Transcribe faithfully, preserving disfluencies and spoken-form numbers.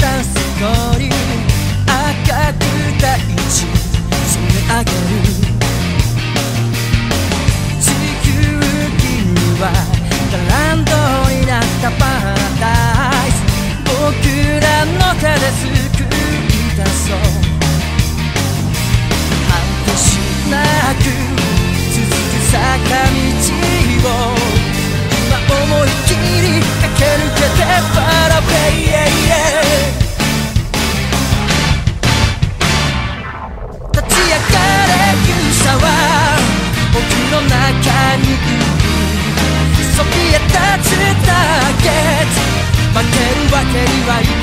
たストーリー、赤く大地染め上げる。地球儀にはランドになったパラダイス、僕らの手で救い出そう。果てしなく続く坂道を今思いっきり駆け抜けてパラベイ、立ち上がれ勇者は僕の中にいる。そびえ立つターゲット、負けるわけにはいかない。